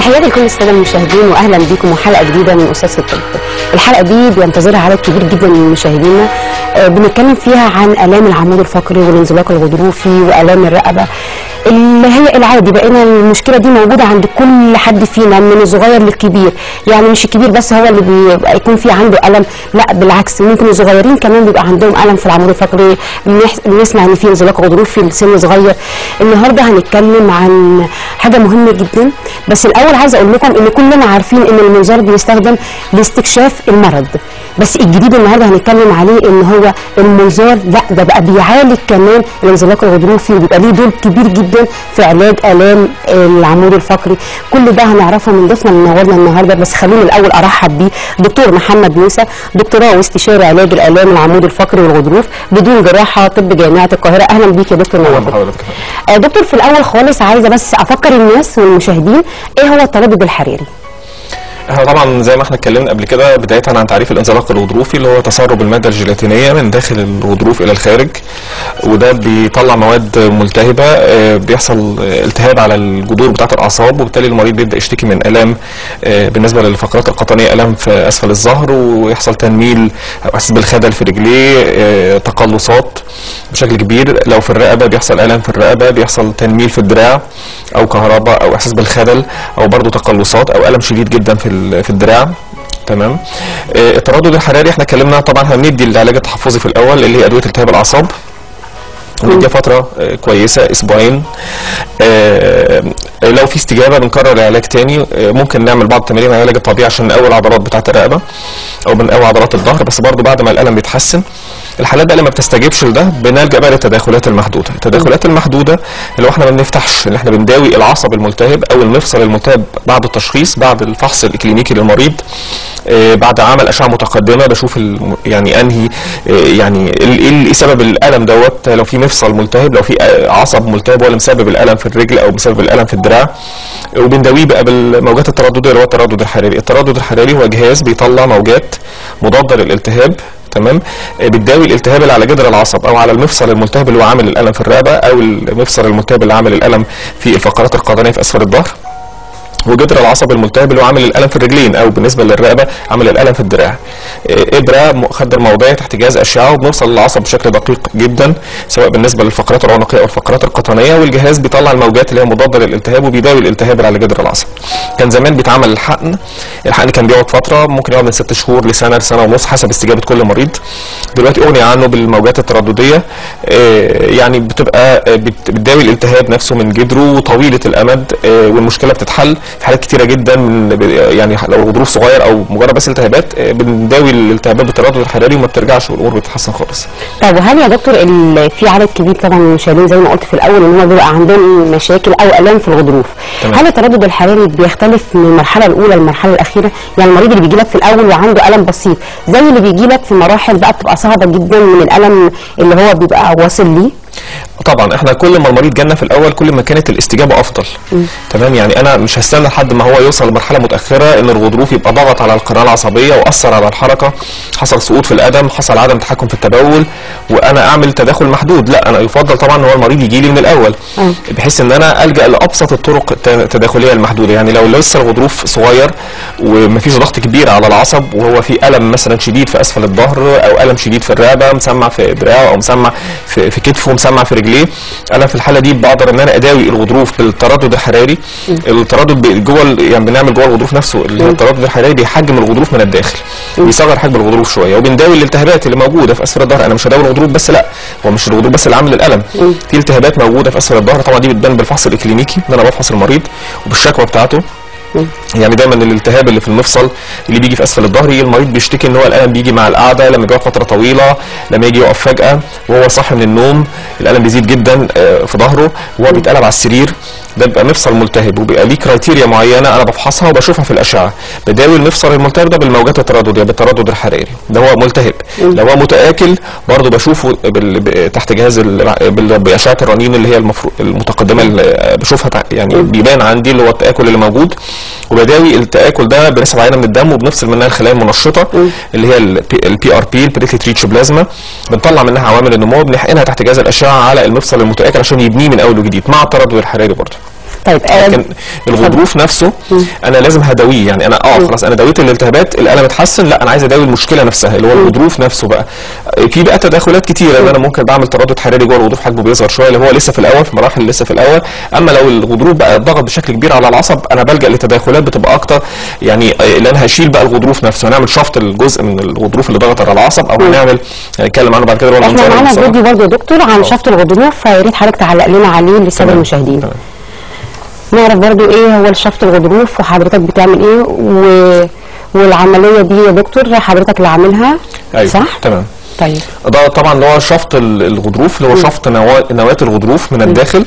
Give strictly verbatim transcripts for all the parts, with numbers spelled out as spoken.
تحياتي لكل الساده المشاهدين واهلا بكم وحلقه جديده من اساس الطب. الحلقه دي بينتظرها عدد كبير جدا من مشاهدينا، آه بنتكلم فيها عن الام العمود الفقري والانزلاق الغضروفي والام الرقبه اللي هي العادي. بقينا المشكله دي موجوده عند كل حد فينا من الصغير للكبير، يعني مش الكبير بس هو اللي بيبقى يكون في عنده الم، لا بالعكس ممكن الصغيرين كمان بيبقى عندهم الم في العمود الفقري. بنسمع ان في انزلاق غضروفي لسن صغير. النهارده هنتكلم عن حاجه مهمه جدا، بس الاول عايزه اقول لكم ان كلنا عارفين ان المنظار بيستخدم لاستكشاف المرض، بس الجديد النهارده هنتكلم عليه ان هو المنظار لا ده بقى بيعالج كمان الانزلاق الغضروفي، وبيبقى ليه دور كبير جدا في علاج الام العمود الفقري. كل ده هنعرفه من ضيفنا اللي منورنا النهارده، بس خلوني الاول ارحب بيه دكتور محمد موسى، دكتوراه واستشاري علاج الالام العمود الفقري والغضروف بدون جراحه، طب جامعه القاهره. اهلا بيك يا دكتور. نورك. آه دكتور، في الاول خالص عايزه بس افكر الناس والمشاهدين ايه هو التردد الحراري؟ احنا طبعا زي ما احنا اتكلمنا قبل كده بدايه عن تعريف الانزلاق الغضروفي، اللي هو تسرب الماده الجيلاتينيه من داخل الغضروف الى الخارج، وده بيطلع مواد ملتهبه، بيحصل التهاب على الجذور بتاعه الاعصاب، وبالتالي المريض بيبدا يشتكي من الام بالنسبه للفقرات القطنيه، الام في اسفل الظهر، ويحصل تنميل او احساس بالخدل في رجليه، تقلصات بشكل كبير. لو في الرقبه بيحصل الم في الرقبه، بيحصل تنميل في الدراع او كهرباء او احساس بالخدل او برضه تقلصات او الم شديد جدا في في الدراع. تمام. آه التردد الحراري احنا اتكلمنا طبعا هندي العلاج التحفظي في الاول اللي هي ادويه التهاب الاعصاب، ونديها فتره آه كويسه اسبوعين. آه لو في استجابه بنكرر العلاج تاني. آه ممكن نعمل بعض التمارين العلاج الطبيعي عشان نقوي العضلات بتاعه الرقبه او بنقوي عضلات الظهر، بس برضو بعد ما الالم بيتحسن. الحالات بقى اللي ما بتستجيبش لده بنلجا بقى للتداخلات المحدوده. التداخلات المحدوده اللي هو احنا ما بنفتحش، اللي احنا بنداوي العصب الملتهب او المفصل الملتهب بعد التشخيص، بعد الفحص الاكلينيكي للمريض، آه بعد عمل اشعه متقدمه بشوف يعني انهي آه يعني ايه سبب الالم دوت، لو في مفصل ملتهب، لو في عصب ملتهب هو اللي مسبب الالم في الرجل او مسبب الالم في الدراع، وبنداويه بقى بالموجات التردديه اللي هو التردد الحراري. التردد الحراري هو جهاز بيطلع موجات مضاده للالتهاب، تمام، بتداوي الالتهاب اللي على جذر العصب او على المفصل الملتهب اللي هو عامل الالم في الرقبه، او المفصل الملتهب اللي عامل الالم في الفقرات القطنيه في اسفل الظهر، وجذر العصب الملتهب اللي هو عامل الالم في الرجلين، او بالنسبه للرقبه عامل الالم في الدراع. ابره مخدر موضعي تحت جهاز اشعه، وبنوصل للعصب بشكل دقيق جدا سواء بالنسبه للفقرات العنقيه او الفقرات القطنيه، والجهاز بيطلع الموجات اللي هي مضاده للالتهاب وبيداوي الالتهاب اللي على جذر العصب. كان زمان بيتعمل الحقن، الحقن كان بيقعد فتره، ممكن يقعد من ست شهور لسنه لسنه ونص حسب استجابه كل مريض. دلوقتي اغني عنه بالموجات التردديه، يعني بتبقى بتداوي الالتهاب نفسه من جذره وطويله الامد، والمشكله بتتحل في حالات كتيره جدا. من يعني لو الغضروف صغير او مجرد بس التهابات بنداوي الالتهابات بالتردد الحراري وما بترجعش والامور بتتحسن خالص. طب وهل يا دكتور في عدد كبير طبعا من المشاهدين زي ما قلت في الاول ان هم بيبقى عندهم مشاكل او الام في الغضروف، تمام. هل التردد الحراري بيختلف من المرحله الاولى للمرحله الاخيره؟ يعني المريض اللي بيجي لك في الاول وعنده الم بسيط زي اللي بيجي لك في مراحل بقى بتبقى صعبه جدا من الالم اللي هو بيبقى واصل ليه؟ طبعا احنا كل ما المريض جالنا في الاول كل ما كانت الاستجابه افضل. م. تمام. يعني انا مش هستنى لحد ما هو يوصل لمرحله متاخره ان الغضروف يبقى ضغط على القناه العصبيه واثر على الحركه، حصل سقوط في القدم، حصل عدم تحكم في التبول، وانا اعمل تداخل محدود. لا، انا يفضل طبعا ان هو المريض يجي لي من الاول، م. بحيث ان انا الجا لابسط الطرق التداخليه المحدوده. يعني لو لسه الغضروف صغير ومفيش ضغط كبير على العصب وهو في الم مثلا شديد في اسفل الظهر او الم شديد في الرقبه، مسمع في دراعه او مسمع في, في كتفه، مسمع في رجليه، انا في الحاله دي بقدر ان انا اداوي الغضروف بالتردد الحراري. م. التردد جوه يعني بنعمل جوه الغضروف نفسه التردد الحراري بيحجم الغضروف من الداخل، م. بيصغر حجم الغضروف شويه، وبنداوي الالتهابات اللي موجوده في اسفل الظهر. انا مش هداوي الغضروف بس، لا، هو مش الغضروف بس اللي عامل الالم، م. في التهابات موجوده في اسفل الظهر طبعا، دي بتبان بالفحص الاكلينيكي ان انا بفحص المريض وبالشكوى بتاعته. يعني دايما الالتهاب اللي في المفصل اللي بيجي في اسفل الظهر المريض بيشتكي ان هو الالم بيجي مع القعده، لما بيقعد فتره طويله، لما يجي يقف فجاه وهو صاحي من النوم الالم بيزيد جدا في ظهره وهو بيتقلب على السرير. ده بيبقى مفصل ملتهب وبيبقى ليه كرايتيريا معينه انا بفحصها وبشوفها في الاشعه، بداوي المفصل الملتهب ده بالموجات التردديه بالتردد الحراري، ده هو ملتهب. لو هو متاكل برضه بشوفه تحت جهاز باشعه الرنين اللي هي المفروض المتقدمه اللي بشوفها، يعني بيبان عندي اللي هو التاكل اللي موجود، وبداوي التاكل ده بنسحب عينه من الدم وبنفصل منها الخلايا المنشطه اللي هي البي ار بي البليتليت ريتش بلازما، بنطلع منها عوامل النمو بنحقنها تحت جهاز الاشعه على المفصل المتاكل عشان يبنيه من اول وجديد مع التردد الحراري برضه. طيب لكن الغضروف نفسه انا لازم هداويه، يعني انا اه خلاص انا داويت الالتهابات، الالم اتحسن، لا انا عايز اداوي المشكله نفسها اللي هو الغضروف نفسه بقى. في بقى تداخلات كتيره ان انا ممكن بعمل تردد حراري جوه الغضروف، حجمه بيصغر شويه اللي هو لسه في الاول، في مراحل لسه في الاول. اما لو الغضروف بقى ضغط بشكل كبير على العصب انا بلجا لتداخلات بتبقى اكتر، يعني اللي انا هشيل بقى الغضروف نفسه، هنعمل شفط الجزء من الغضروف اللي ضغط على العصب، او هنعمل هنتكلم عنه بعد كده. احنا معانا فيديو برضه يا دكتور عن شفط الغضروف، فيا ريت حضرتك تعلق لنا عليه للساده المشاهدين. نعرف برضو ايه هو الشفط الغضروف وحضرتك بتعمل ايه و... والعمليه دي يا دكتور حضرتك اللي عاملها. أيوة. صح؟ تمام. طيب ده طبعا اللي هو شفط الغضروف اللي هو شفط نواة نواة الغضروف من الداخل.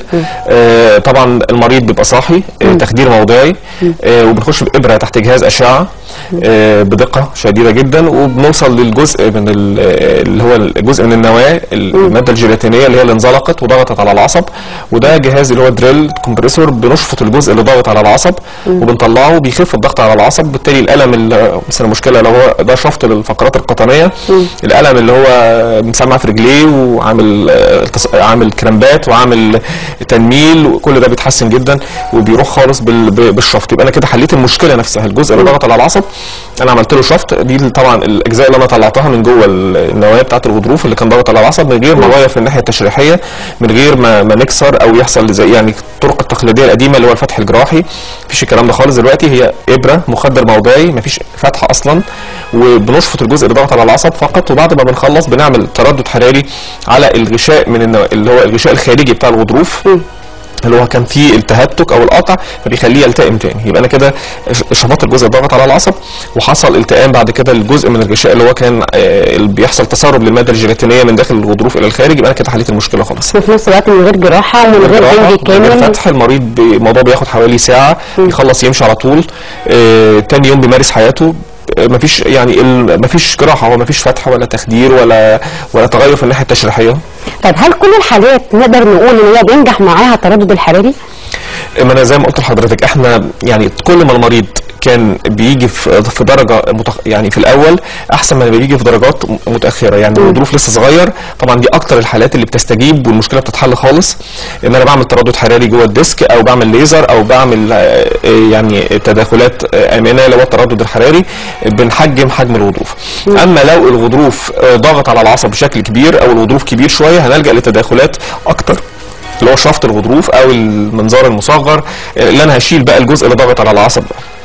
آه طبعا المريض بيبقى صاحي، آه تخدير موضعي، آه وبنخش بإبرة تحت جهاز أشعة آه بدقة شديدة جدا، وبنوصل للجزء من اللي هو الجزء من النواة، المادة الجيلاتينية اللي هي اللي انزلقت وضغطت على العصب، وده جهاز اللي هو دريل كومبريسور، بنشفط الجزء اللي ضاغط على العصب وبنطلعه، بيخف الضغط على العصب، بالتالي الألم مثلا المشكلة لو هو ده شفط للفقرات القطنية، الألم اللي هو مسمع في رجليه وعامل عامل كرامبات وعامل تنميل وكل ده بيتحسن جدا وبيروح خالص بالشفط. يبقى انا كده حليت المشكله نفسها، الجزء اللي ضغط على العصب انا عملت له شفط. دي طبعا الاجزاء اللي انا طلعتها من جوه النوايا بتاعه الغضروف اللي كان ضغط على العصب، من غير ما اغير في الناحيه التشريحيه، من غير ما, ما نكسر او يحصل زي يعني الطرق التقليديه القديمه اللي هو الفتح الجراحي. مفيش الكلام ده خالص دلوقتي، هي ابره مخدر موضعي، مفيش فتحه اصلا، وبنشفط الجزء اللي ضغط على العصب فقط. وبعد ما بنخلص بنعمل تردد حراري على الغشاء من النو... اللي هو الغشاء الخارجي بتاع الغضروف اللي هو كان فيه التهتك او القطع، فبيخليه يلتئم تاني. يبقى انا كده شفطت الجزء الضغط على العصب وحصل التئام بعد كده الجزء من الغشاء اللي هو كان آه بيحصل تسرب للماده الجيلاتينيه من داخل الغضروف الى الخارج. يبقى انا كده حليت المشكله خلاص. وفي نفس الوقت من غير جراحه ومن غير بنج كامل، من غير فتح. المريض الموضوع بياخد حوالي ساعه، يخلص يمشي على طول، آه تاني يوم بيمارس حياته. مفيش يعني مفيش جراحه، هو مفيش فتح ولا تخدير ولا ولا تغير في الناحيه التشريحيه. طيب هل كل الحالات نقدر نقول ان هي بينجح معاها التردد الحراري؟ ما انا زي ما قلت لحضرتك، احنا يعني كل ما المريض كان بيجي في في درجه متخ... يعني في الاول احسن ما بيجي في درجات متاخره، يعني الغضروف لسه صغير. طبعا دي اكتر الحالات اللي بتستجيب والمشكله بتتحل خالص، ان انا بعمل تردد حراري جوه الديسك او بعمل ليزر او بعمل يعني تداخلات امنه اللي هو التردد الحراري، بنحجم حجم الغضروف. اما لو الغضروف ضاغط على العصب بشكل كبير او الغضروف كبير شويه، هنلجا لتداخلات اكتر اللي هو شفط الغضروف او المنظار المصغر، اللي انا هشيل بقى الجزء اللي ضاغط على العصب.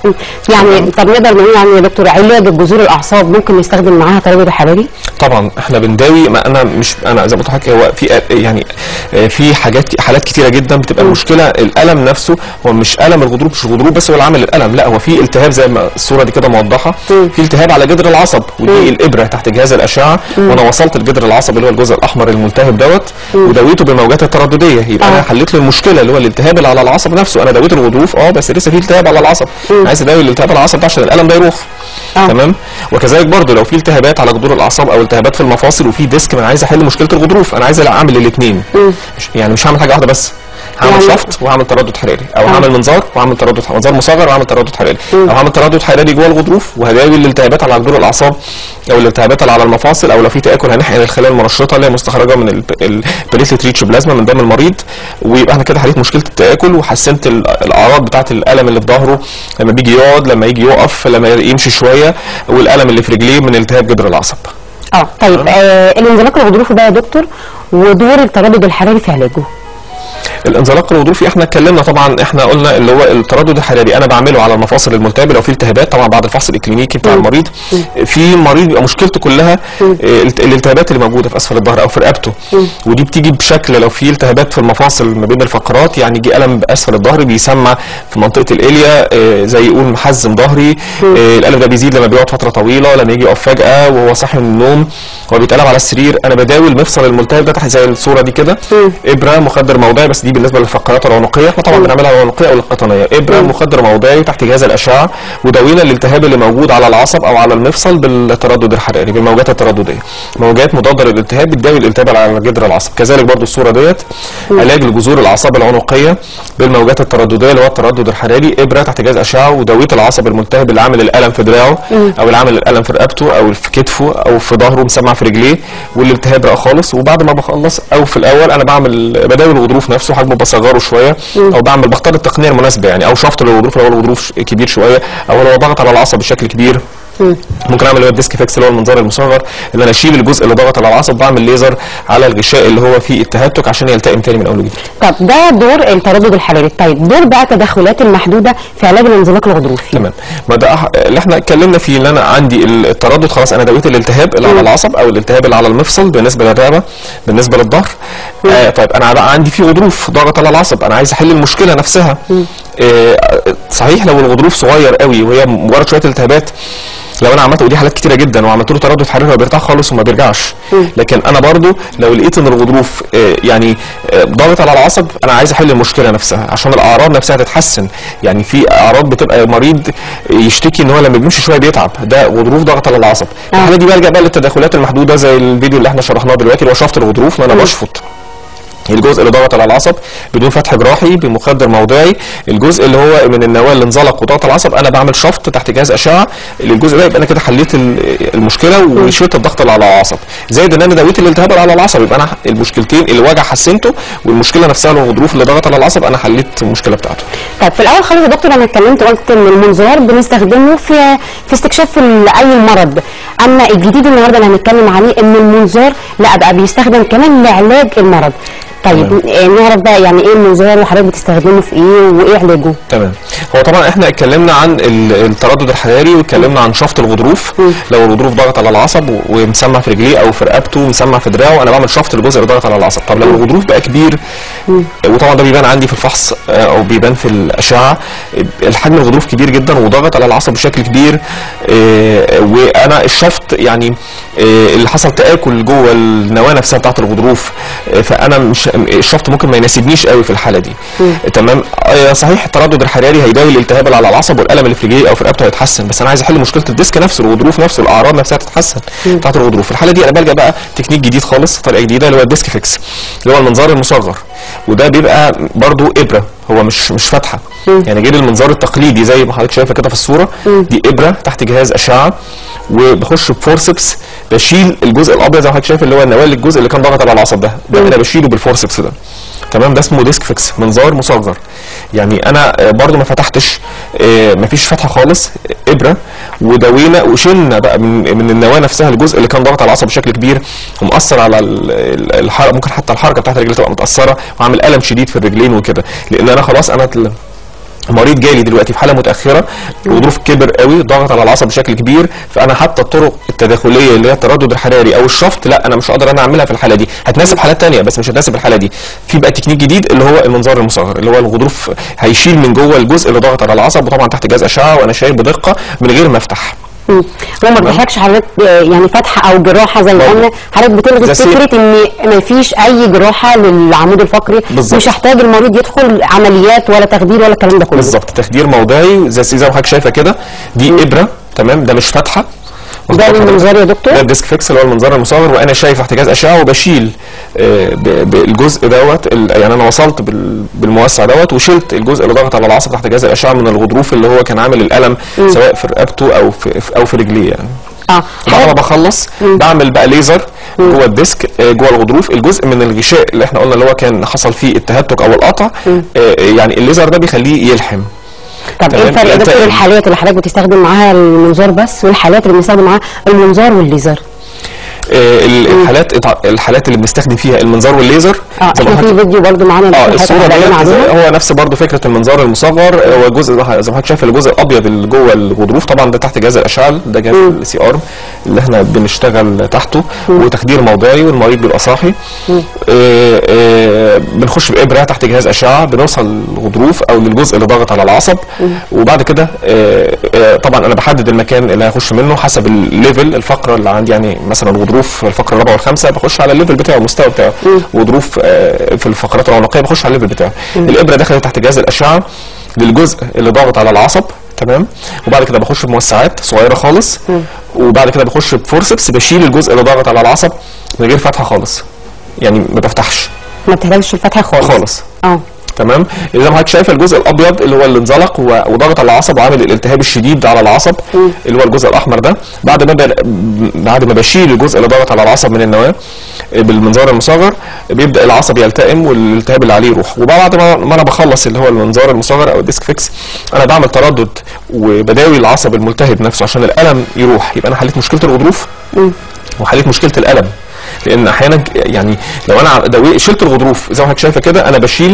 يعني طب نقدر نقول يعني يا دكتور علاج جذور الاعصاب ممكن نستخدم معاها تردد حراري؟ طبعا احنا بنداوي، ما انا مش انا زي ما قلت لحضرتك هو في يعني في حاجات حالات كتيره جدا بتبقى المشكله الالم نفسه، هو مش الم الغضروف، مش الغضروف بس هو اللي عامل الالم، لا هو في التهاب زي ما الصوره دي كده موضحه، في التهاب على جدر العصب، ودي الابره تحت جهاز الاشعه، وانا وصلت لجدر العصب اللي هو الجزء الاحمر الملتهب دوت وداويته بالموجات التردديه. يبقى انا حليت له المشكله اللي هو الالتهاب اللي على العصب نفسه. انا داويت الغضروف اه بس لسه في التهاب على العصب، عايز اداوي الالتهاب على العصب ده عشان الالم ده يروح. آه. تمام. وكذلك برضو لو في التهابات على جذور الاعصاب او التهابات في المفاصل وفي ديسك، انا عايز احل مشكله الغضروف، انا عايز اعمل الاثنين، يعني مش هعمل حاجه واحده بس، هعمل يعني شفط وهعمل تردد حراري، او هعمل آه. منظار وهعمل تردد منظار مصغر وهعمل تردد حراري، او هعمل تردد حراري جوه الغضروف وهداوي الالتهابات على جذور الاعصاب او الالتهابات اللي على المفاصل، او لو في تاكل هنحقن الخلايا المنشطه اللي هي مستخرجه من البليتلت ريتش بلازما من دم المريض، ويبقى انا كده حليت مشكله التاكل وحسنت الاعراض بتاعه الالم اللي في ظهره لما بيجي يقعد، لما يجي يقف، لما يمشي شويه، والالم اللي في رجليه من التهاب جذر العصب. اه طيب آه الانزلاق الغضروفي ده يا دكتور ودور التردد الحراري في علاجه؟ الانزلاق الغضروفي احنا اتكلمنا طبعا، احنا قلنا اللي هو التردد الحراري انا بعمله على المفاصل الملتهبه لو في التهابات، طبعا بعد الفحص الاكلينيكي بتاع المريض. في مريض بيبقى مشكلته كلها الالتهابات اللي موجوده في اسفل الظهر او في رقبته، ودي بتيجي بشكل لو في التهابات في المفاصل ما بين الفقرات، يعني يجي الم باسفل الظهر بيسمع في منطقه الاليا زي يقول محزم ظهري، الالم ده بيزيد لما بيقعد فتره طويله، لما يجي يقف فجاه وهو صاحي من النوم، هو بيتقلب على السرير. انا بداوي المفصل الملتهب ده تحت زي الصوره دي كده، ابره مخدر موضعي، بس دي بالنسبه للفقرات العنقيه، احنا طبعا بنعملها العنقيه او القطنيه، ابره مخدر موضعي تحت جهاز الاشعه، وداوينا الالتهاب اللي موجود على العصب او على المفصل بالتردد الحراري بالموجات التردديه، موجات مضاده للالتهاب بتداوي الالتهاب على جذر العصب. كذلك برضو الصوره ديت علاج لجذور الاعصاب العنقيه بالموجات التردديه اللي هو التردد الحراري، ابره تحت جهاز اشعه وداويه العصب الملتهب اللي عامل الالم في دراعه او اللي عامل الالم في رقبته او في كتفه او في ظهره مسمع في رجليه، والالتهاب بقى خالص. وبعد ما بخلص او في الاول انا بعمل بداوي الغضروف نفسه، حجمه بصغره شويه، او بعمل بختار التقنيه المناسبه يعني، او شفط للغضروف لو الغضروف كبير شويه، او لو ضغط على العصب بشكل كبير ممكن اعمل اللي هو الديسك فيكس اللي هو المنظار المصغر، اللي انا اشيل الجزء اللي ضغط على العصب، بعمل ليزر على الغشاء اللي هو فيه التهتك عشان يلتئم تاني من اول وجديد. طب ده دور التردد الحراري. طيب دور بقى التدخلات المحدوده في علاج الانزلاق الغضروفي. تمام، ما ده اللي احنا اتكلمنا فيه، ان انا عندي التردد خلاص انا دويت الالتهاب اللي على العصب او الالتهاب اللي على المفصل بالنسبه للرقبه بالنسبه للظهر. آه طيب انا بقى عندي في غضروف ضغط على العصب، انا عايز احل المشكله نفسها. آه صحيح لو الغضروف صغير قوي وهي مجرد شويه التهابات، لو انا عملت ودي حالات كتيره جدا وعملت له تردد حراري هو بيرتاح خالص وما بيرجعش. لكن انا برضو لو لقيت ان الغضروف يعني ضاغط على العصب، انا عايز احل المشكله نفسها عشان الاعراض نفسها تتحسن. يعني في اعراض بتبقى مريض يشتكي ان هو لما بيمشي شويه بيتعب، ده غضروف ضغط على العصب. الحاله دي بلجأ بقى للتدخلات المحدوده زي الفيديو اللي احنا شرحناه دلوقتي اللي هو شفط الغضروف، ان انا بشفط الجزء اللي ضغط على العصب بدون فتح جراحي بمخدر موضعي. الجزء اللي هو من النواه اللي انزلق وضغط على العصب انا بعمل شفط تحت جهاز اشعه للجزء ده، يبقى انا كده حليت المشكله وشلت الضغط اللي على العصب. زائد ان انا داويت الالتهاب اللي على العصب، يبقى انا المشكلتين الوجع حسنته، والمشكله نفسها الغضروف اللي ضغط على العصب انا حليت المشكله بتاعته. طيب في الاول خالص يا دكتور انا اتكلمت قلت ان المنظار بنستخدمه في في استكشاف اي مرض، اما الجديد النهارده اللي هنتكلم عليه ان المنظار لا بقى بيستخدم كمان لعلاج المرض. طيب نعرف بقى يعني ايه المنظار وحضرتك بتستخدمه في ايه وايه علاجه؟ تمام، هو طبعا احنا اتكلمنا عن التردد الحراري واتكلمنا عن شفط الغضروف. م. لو الغضروف ضغط على العصب ومسمع في رجليه او في رقبته ومسمع في دراعه، انا بعمل شفط للجزء اللي ضغط على العصب. طب لو الغضروف بقى كبير، م. وطبعا ده بيبان عندي في الفحص او بيبان في الاشعه، الحجم الغضروف كبير جدا وضغط على العصب بشكل كبير، وانا الشفط يعني اللي حصل تآكل جوه النواه نفسها بتاعت الغضروف، فانا مش الشفط ممكن ما يناسبنيش قوي في الحاله دي. م. تمام، صحيح التردد الحراري هيداوي الالتهاب اللي على العصب والالم اللي في رجليه او في رقبته هيتحسن، بس انا عايز احل مشكله الديسك نفسه، الغضروف نفسه، الاعراض نفسها تتحسن بتاعت الغضروف. في الحاله دي انا بلجأ بقى تكنيك جديد خالص، طريقه جديده اللي هو الديسك فيكس اللي هو المنظار المصغر، وده بيبقى برضو ابره، هو مش مش فاتحه. م. يعني غير المنظار التقليدي زي ما حضرتك شايفه كده في الصوره. م. دي ابره تحت جهاز اشعه، وبخش بفورسبس بشيل الجزء الابيض زي ما حضرتك شايف اللي هو النواه، الجزء اللي كان ضاغط على العصب ده ده انا بشيله بالفورسبس ده. تمام، ده اسمه ديسك فيكس، منظار مصغر. يعني انا برضو ما فتحتش، ما فيش فتحه خالص، ابره ودوينا وشلنا بقى من من النواه نفسها الجزء اللي كان ضاغط على العصب بشكل كبير ومؤثر على الحركه، ممكن حتى الحركه بتاعت الرجل تبقى متاثره وعامل الم شديد في الرجلين وكده، لان انا خلاص انا مريض جالي دلوقتي في حاله متاخره، الغضروف كبر قوي ضغط على العصب بشكل كبير، فانا حتى الطرق التداخليه اللي هي التردد الحراري او الشفط لا انا مش قادر انا اعملها في الحاله دي، هتناسب حالات ثانيه بس مش هتناسب الحاله دي. في بقى تكنيك جديد اللي هو المنظار المصغر، اللي هو الغضروف هيشيل من جوه الجزء اللي ضاغط على العصب، وطبعا تحت جهاز اشعه وانا شايف بدقه من غير ما افتح. هو ما بيحتاجش حضرتك يعني فتحه او جراحه زي ما قلنا، حضرتك بتلغي فكره ان ما فيش اي جراحه للعمود الفقري. بالزبط. مش هحتاج المريض يدخل عمليات ولا تخدير ولا الكلام ده كله. بالظبط، تخدير موضعي زي زي ما حضرتك شايفه كده، دي م. ابره. تمام، ده مش فاتحه. ده المنظار يا دكتور؟ ده الديسك فيكس اللي هو المنظار المصغر، وانا شايف تحت جهاز اشعه وبشيل بالجزء دوت، يعني انا وصلت بالموسع دوت وشلت الجزء اللي ضغط على العصب تحت جهاز الاشعه من الغضروف اللي هو كان عامل الالم م. سواء في رقبته او في او في رجليه يعني. اه بعد ما بخلص م. بعمل بقى ليزر جوه الديسك جوه الغضروف، الجزء من الغشاء اللي احنا قلنا اللي هو كان حصل فيه التهتك او القطع، م. يعني الليزر ده بيخليه يلحم. طب ايه الفرق يا دكتور الحالات اللي حضرتك بتستخدم معاها المنظار بس والحالات اللي بنستخدم معاها المنظار والليزر؟ آه الحالات الحالات اللي بنستخدم فيها المنظار والليزر، اه احنا في فيديو برضو معانا اه الصوره دي هو نفس برضو فكره المنظار المصغر، هو جزء زي ما حضرتك شايف الجزء الابيض اللي جوه الغضروف، طبعا ده تحت جهاز الاشعه، ده جهاز السي ارم اللي احنا بنشتغل تحته، م. وتخدير موضعي والمريض بيبقى صاحي. آه آه بنخش بابره تحت جهاز اشعه بنوصل للغضروف او للجزء اللي ضاغط على العصب، م. وبعد كده آه آه طبعا انا بحدد المكان اللي هيخش منه حسب الليفل الفقره اللي عندي، يعني مثلا الغضروف في الفقره الرابعه والخامسه بخش على الليفل بتاعه المستوى بتاعه، وظروف في الفقرات العنقيه بخش على الليفل بتاعه. الابره دخلت تحت جهاز الاشعه للجزء اللي ضاغط على العصب، تمام، وبعد كده بخش بموسعات صغيره خالص، وبعد كده بخش بفورسبس بشيل الجزء اللي ضاغط على العصب من غير فتحه خالص، يعني ما بفتحش، ما بتحتاجش الفتحه خالص خالص. اه تمام. زي ما حضرتك شايفه الجزء الابيض اللي هو اللي انزلق وضغط على العصب وعامل الالتهاب الشديد على العصب م. اللي هو الجزء الاحمر ده، بعد ما ب... بعد ما بشيل الجزء اللي ضغط على العصب من النواه بالمنظار المصغر بيبدا العصب يلتئم والالتهاب اللي عليه يروح. وبعد ما انا بخلص اللي هو المنظار المصغر او الديسك فيكس انا بعمل تردد وبداوي العصب الملتهب نفسه عشان الالم يروح. يبقى انا حليت مشكله الغضروف م. وحليت مشكله الالم، لان احيانا يعني لو انا دوي شلت الغضروف زي ما حضرتك شايفه كده انا بشيل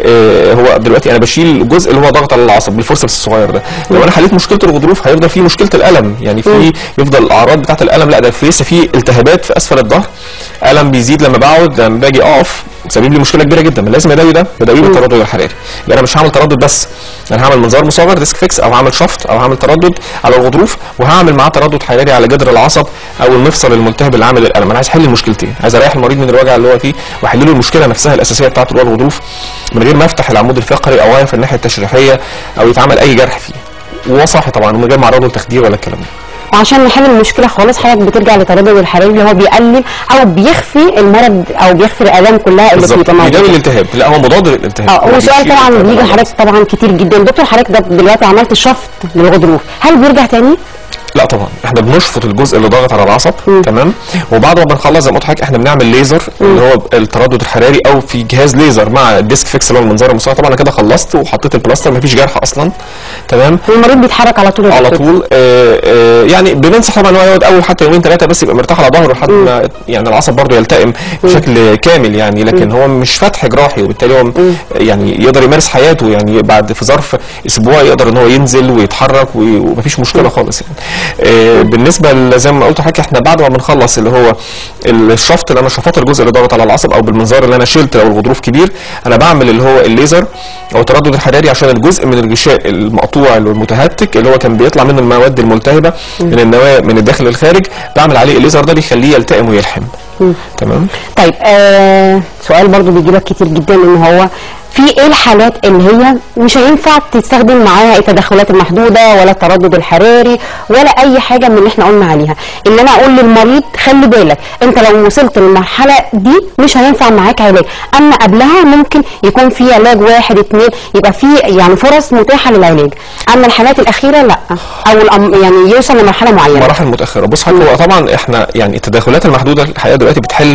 آه هو دلوقتي انا بشيل الجزء اللي هو ضغط على العصب بالفورسبس الصغير ده. لو انا حليت مشكله الغضروف هيفضل في مشكله الالم، يعني في يفضل الاعراض بتاعه الالم، لا ده في لسه في التهابات في اسفل الظهر، الم بيزيد لما بقعد لما باجي اقف سبب لي مشكله كبيره جدا. لازم اداوي ده بداويه بالتردد الحراري. يبقى انا مش هعمل تردد بس، انا هعمل منظار مصغر ديسك فيكس او هعمل شفط او هعمل تردد على الغضروف وهعمل معاه تردد حراري على جدر العصب او المفصل الملتهب اللي عامل الالم. انا عايز احل المشكلتين، عايز اريح المريض من الوجع اللي هو فيه واحل له المشكله نفسها الاساسيه بتاعته اللي هو الغضروف من غير ما افتح العمود الفقري او في الناحيه التشريحيه او يتعمل اي جرح فيه. وهو صح طبعا ومن غير ما اعرضه للتخدير ولا الكلام ده. وعشان نحل المشكله خالص حضرتك بترجع للتردد الحراري اللي هو بيقلل او بيخفي المرض او بيخفي الالام كلها اللي بتبقى موجوده. بيداوي الالتهاب، لا هو مضاد للالتهاب. اه وسؤال طبعا بيجي حضرتك طبعا كتير جدا، دكتور حضرتك دلوقتي عملت شفط للغضروف، هل بيرجع تاني؟ لا طبعا احنا بنشفط الجزء اللي ضاغط على العصب م. تمام. وبعد ما بنخلص زي ما قلت لحضرتك احنا بنعمل ليزر م. اللي هو التردد الحراري او في جهاز ليزر مع الديسك فيكس اللي هو المنظار المصغر. طبعا انا كده خلصت وحطيت البلاستر مفيش جرح اصلا تمام. والمريض بيتحرك على طول على طول آه آه يعني بننصح طبعا ان هو يقعد اول حتى يومين ثلاثه بس يبقى مرتاح على ظهره لحد ما يعني العصب برضه يلتئم بشكل كامل يعني، لكن م. هو مش فتح جراحي وبالتالي هو م. يعني يقدر يمارس حياته يعني بعد في ظرف اسبوع يقدر ان هو ينزل ويتحرك ومفيش مشكله خالص يعني. آه بالنسبه زي ما قلت لحضرتك احنا بعد ما بنخلص اللي هو الشفط اللي انا شفطت الجزء اللي ضغط على العصب او بالمنظار اللي انا شلت لو الغضروف كبير انا بعمل اللي هو الليزر او التردد الحراري عشان الجزء من الغشاء المقطوع والمتهتك اللي هو كان بيطلع منه المواد الملتهبه من النواه من الداخل للخارج، بعمل عليه الليزر ده بيخليه يلتئم ويلحم. تمام. طيب آه سؤال برضو بيجي لك كتير جدا ان هو في ايه الحالات اللي هي مش هينفع تستخدم معاها التدخلات المحدوده ولا التردد الحراري ولا اي حاجه من اللي احنا قلنا عليها، ان انا اقول للمريض خلي بالك انت لو وصلت للمرحله دي مش هينفع معاك علاج، اما قبلها ممكن يكون في علاج واحد اتنين يبقى في يعني فرص متاحه للعلاج، اما الحالات الاخيره لا او يعني يوصل لمرحله معينه. مراحل متاخره. بص حضرتك هو طبعا احنا يعني التدخلات المحدوده الحقيقه دلوقتي بتحل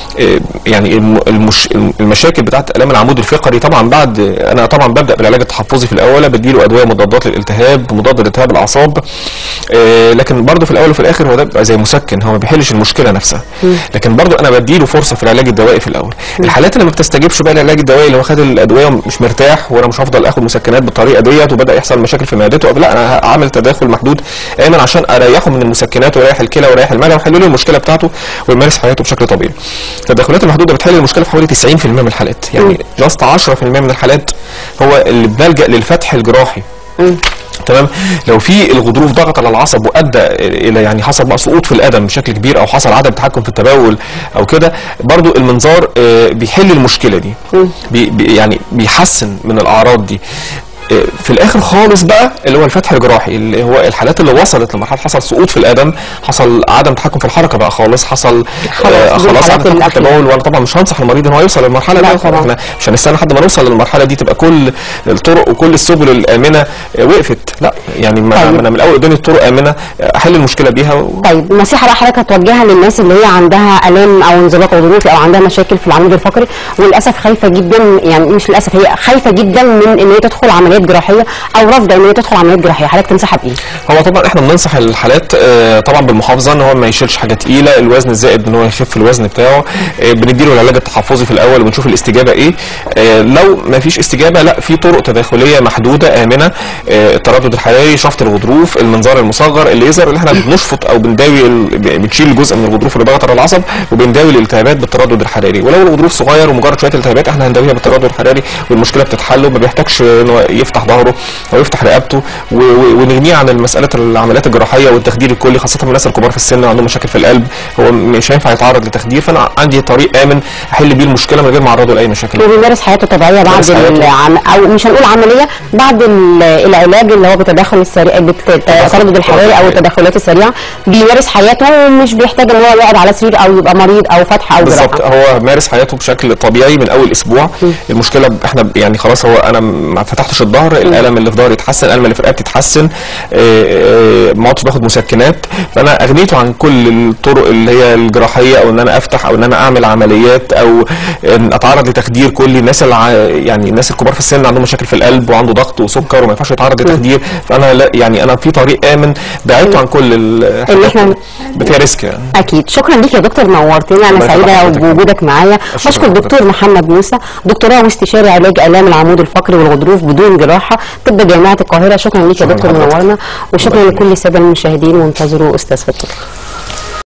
يعني المش المشاكل بتاعت الام العمود الفقري. طبعا بعد انا طبعا ببدا بالعلاج التحفظي في الاول، بديله ادويه مضادات للالتهاب مضاد لالتهاب الاعصاب، آه لكن برضه في الاول وفي الاخر هو ده بيبقى زي مسكن، هو ما بيحلش المشكله نفسها، لكن برضه انا بديله فرصه في العلاج الدوائي في الاول. الحالات اللي ما بتستجيبش بقى للعلاج الدوائي اللي هو خد الادويه مش مرتاح وانا مش هفضل اخد مسكنات بالطريقه ديت وبدا يحصل مشاكل في معدته، لا انا هعمل تداخل محدود ايمن عشان اريحه من المسكنات واريح الكلى واريح المعده واحل له المشكله بتاعته ويمارس حياته بشكل طبيعي. التدخلات المحدوده بتحل المشكله في حوالي تسعين في المية من الحالات، يعني جاست عشرة في المية من الحالات هو اللي بنلجأ للفتح الجراحي. تمام. لو في الغضروف ضغط على العصب وادى الى يعني حصل بقى سقوط في القدم بشكل كبير او حصل عدم تحكم في التبول او كده، برضو المنظار بيحل المشكله دي، بي يعني بيحسن من الاعراض دي. في الاخر خالص بقى اللي هو الفتح الجراحي اللي هو الحالات اللي وصلت لمرحله حصل سقوط في القدم، حصل عدم تحكم في الحركه بقى خالص، حصل خلاص, آه خلاص عدم تحكم في التبول. وانا طبعا مش هنصح المريض ان هو يوصل للمرحله دي، احنا مش هنستنى لحد ما نوصل للمرحله دي تبقى كل الطرق وكل السبل الامنه وقفت، لا يعني ما طيب. انا من الاول قدامي الطرق امنه احل المشكله بيها. و... طيب النصيحه بقى حضرتك هتوجهها للناس اللي هي عندها الام او انزلاق غضروفي او عندها مشاكل في العمود الفقري وللاسف خايفه جدا، يعني مش للاسف هي خايفه جدا من ان هي تدخل عمليات جراحيه او رافضه ان هي تدخل عمليات جراحيه، حضرتك تنصحها بايه؟ هو طبعا احنا بننصح الحالات طبعا بالمحافظه ان هو ما يشيلش حاجه تقيله، الوزن الزائد ان هو يخف الوزن بتاعه، بنديله العلاج التحفظي في الاول وبنشوف الاستجابه ايه. لو ما فيش استجابه لا في طرق تداخليه محدوده امنه، التردد الحراري، شفط الغضروف، المنظار المصغر، الليزر اللي احنا بنشفط او بنداوي بنشيل جزء من الغضروف اللي ضغط على العصب وبنداوي الالتهابات بالتردد الحراري. ولو الغضروف صغير ومجرد شويه التهابات احنا هنداويها بالتردد الحراري والمشكله بتتحل وما بيحتاجش ان هو يفتح ظهره او يفتح رقبته ونغنيه عن المساله العمليات الجراحيه والتخدير الكلي، خاصه الناس الكبار في السن وعندهم مشاكل في القلب هو مش هينفع يتعرض لتخدير، فانا عندي طريق امن احل بيه المشكله من غير ما اعرضه لاي مشاكل. وبيمارس حياته طبيعيه بعد العم... او مش هنقول عمليه، بعد العلاج اللي هو بالتدخل السريع بتردد الحراري او التدخلات السريعه، بيمارس حياته ومش بيحتاج ان هو يقعد على سرير او يبقى مريض او فتح او جراحه. بالظبط، هو مارس حياته بشكل طبيعي من اول اسبوع. م. المشكله احنا يعني خلاص هو انا ما فتحتش الظهر، الالم اللي في ظهري اتحسن، الالم اللي في رقبتي اتحسن، ما عدتش باخد مسكنات، فانا اغنيته عن كل الطرق اللي هي الجراحيه او ان انا افتح او ان انا اعمل عمليات او ان اتعرض لتخدير كلي. الناس الع... يعني الناس الكبار في السن عندهم مشاكل في القلب وعنده ضغط وسكر وما ينفعش يتعرض لتخدير، فانا لا يعني انا في طريق امن بعدته عن كل اللي احنا فيها ريسك يعني. اكيد. شكرا ليك يا دكتور، نورتني، انا سعيده بوجودك معايا. بشكر الدكتور محمد موسى، دكتوراه واستشاري علاج الام العمود الفقري والغضروف بدون جراحه، طب جامعه القاهره. شكرا ليك يا دكتور، منورنا، وشكرا لكل الساده المشاهدين، وانتظروا استاذ فتوح.